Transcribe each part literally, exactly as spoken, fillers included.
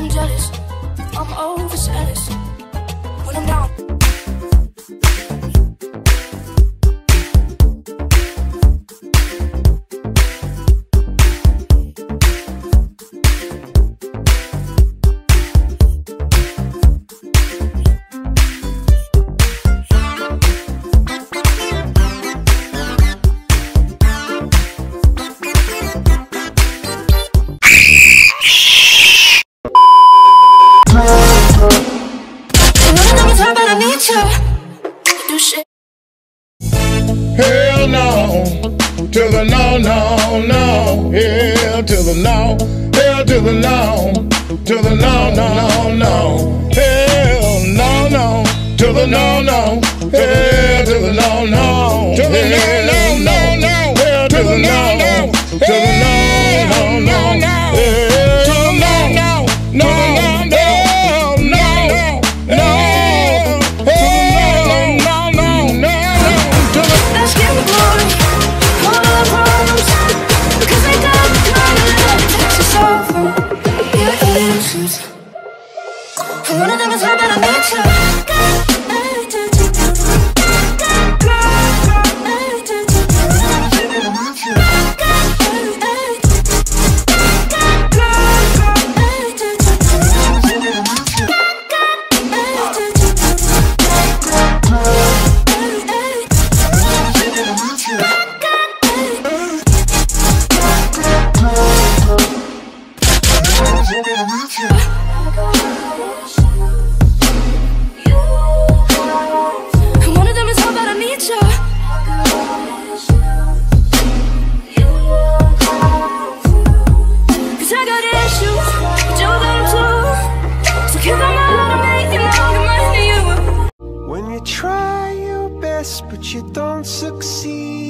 I'm jealous, I'm overzealous when I'm down. Hell no, to the no, no, no. Hell to the no, hell to the no, to the no, no, no, no. Hell no, no, to the no, no. Hell to the no, no, to the no, no, no, no. Hell to the no, no, to the no, no, no, no. Hell no, no, no, no, no, no, no. One of them is hard, but I need you. When you try your best but you don't succeed.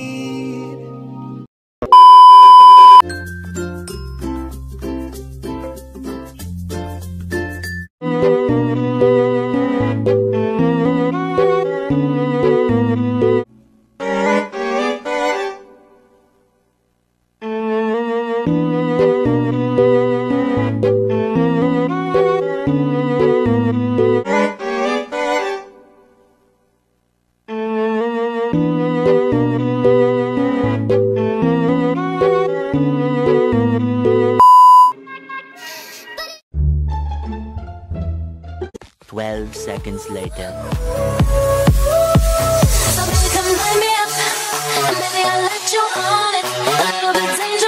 Twelve seconds later. So baby, come light me up, and baby, I'll let you on it. A little bit dangerous.